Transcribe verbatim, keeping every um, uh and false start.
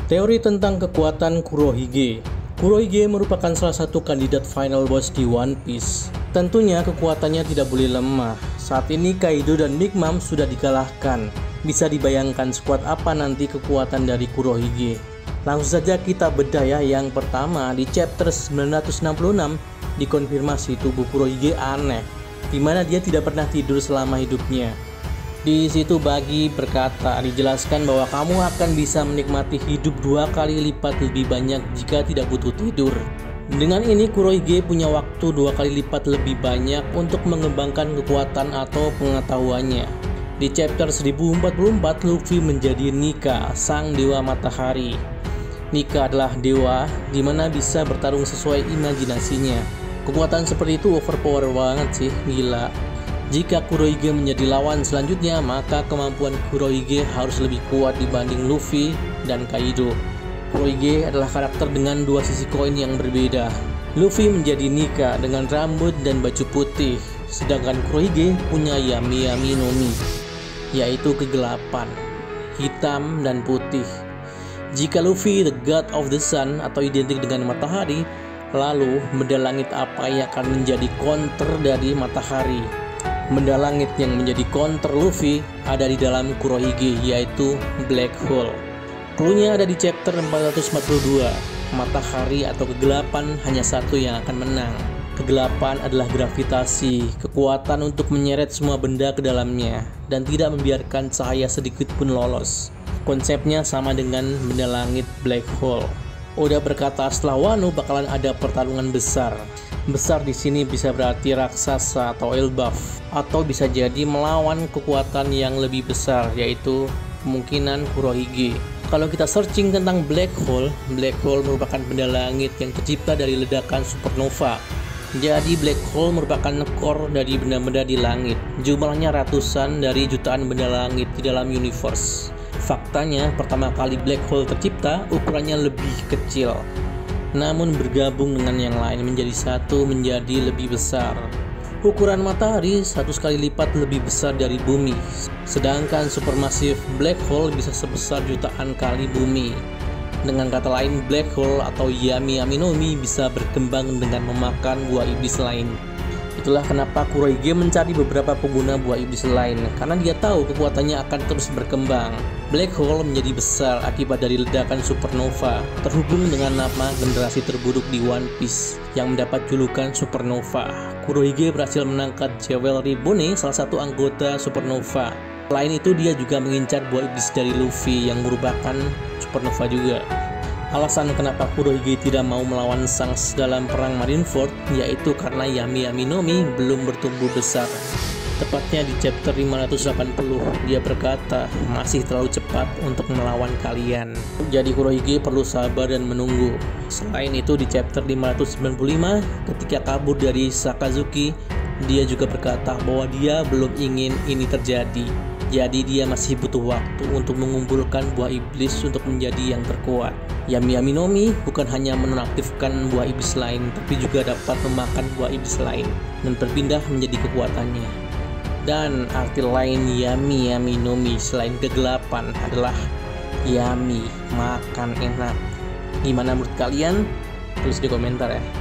Teori tentang kekuatan Kurohige. Kurohige merupakan salah satu kandidat final boss di One Piece. Tentunya kekuatannya tidak boleh lemah. Saat ini Kaido dan Big Mom sudah dikalahkan. Bisa dibayangkan sekuat apa nanti kekuatan dari Kurohige. Langsung saja kita bedah ya. Yang pertama, di chapter sembilan ratus enam puluh enam dikonfirmasi tubuh Kurohige aneh, dimana dia tidak pernah tidur selama hidupnya. Di situ Bagi berkata, dijelaskan bahwa kamu akan bisa menikmati hidup dua kali lipat lebih banyak jika tidak butuh tidur. Dengan ini Kurohige punya waktu dua kali lipat lebih banyak untuk mengembangkan kekuatan atau pengetahuannya. Di chapter seribu empat puluh empat, Luffy menjadi Nika, sang dewa matahari. Nika adalah dewa dimana bisa bertarung sesuai imajinasinya. Kekuatan seperti itu overpower banget sih, gila. Jika Kurohige menjadi lawan selanjutnya, maka kemampuan Kurohige harus lebih kuat dibanding Luffy dan Kaido. Kurohige adalah karakter dengan dua sisi koin yang berbeda. Luffy menjadi Nika dengan rambut dan baju putih, sedangkan Kurohige punya Yami Yami no Mi, yaitu kegelapan, hitam dan putih. Jika Luffy the God of the Sun atau identik dengan matahari, lalu benda langit apa yang akan menjadi counter dari matahari? Benda langit yang menjadi counter Luffy ada di dalam Kurohige, yaitu Black Hole. Cluenya ada di chapter empat ratus empat puluh dua. Matahari atau kegelapan hanya satu yang akan menang. Kegelapan adalah gravitasi, kekuatan untuk menyeret semua benda ke dalamnya dan tidak membiarkan cahaya sedikit pun lolos. Konsepnya sama dengan benda langit Black Hole. Oda berkata setelah Wano bakalan ada pertarungan besar. Besar di sini bisa berarti raksasa atau Elbaf, atau bisa jadi melawan kekuatan yang lebih besar, yaitu kemungkinan Kurohige. Kalau kita searching tentang Black Hole, Black Hole merupakan benda langit yang tercipta dari ledakan supernova. Jadi Black Hole merupakan core dari benda-benda di langit. Jumlahnya ratusan dari jutaan benda langit di dalam universe. Faktanya, pertama kali Black Hole tercipta, ukurannya lebih kecil. Namun bergabung dengan yang lain menjadi satu menjadi lebih besar. Ukuran matahari satu kali lipat lebih besar dari bumi. Sedangkan supermassive black hole bisa sebesar jutaan kali bumi. Dengan kata lain, black hole atau Yami Yami no Mi bisa berkembang dengan memakan buah iblis lain. Itulah kenapa Kurohige mencari beberapa pengguna buah iblis lain, karena dia tahu kekuatannya akan terus berkembang. Black Hole menjadi besar akibat dari ledakan supernova, terhubung dengan nama generasi terburuk di One Piece yang mendapat julukan supernova. Kurohige berhasil menangkap Jewelry Bone, salah satu anggota supernova. Selain itu, dia juga mengincar buah iblis dari Luffy yang merupakan supernova juga. Alasan kenapa Kurohige tidak mau melawan Shanks dalam perang Marineford yaitu karena Yami Yami no Mi belum bertumbuh besar. Tepatnya di chapter lima ratus delapan puluh, dia berkata masih terlalu cepat untuk melawan kalian. Jadi Kurohige perlu sabar dan menunggu. Selain itu di chapter lima ratus sembilan puluh lima, ketika kabur dari Sakazuki, dia juga berkata bahwa dia belum ingin ini terjadi. Jadi dia masih butuh waktu untuk mengumpulkan buah iblis untuk menjadi yang terkuat. Yami Yami no Mi bukan hanya menonaktifkan buah iblis lain, tapi juga dapat memakan buah iblis lain dan berpindah menjadi kekuatannya. Dan arti lain Yami Yami no Mi selain kegelapan adalah Yami, makan enak. Gimana menurut kalian? Tulis di komentar ya.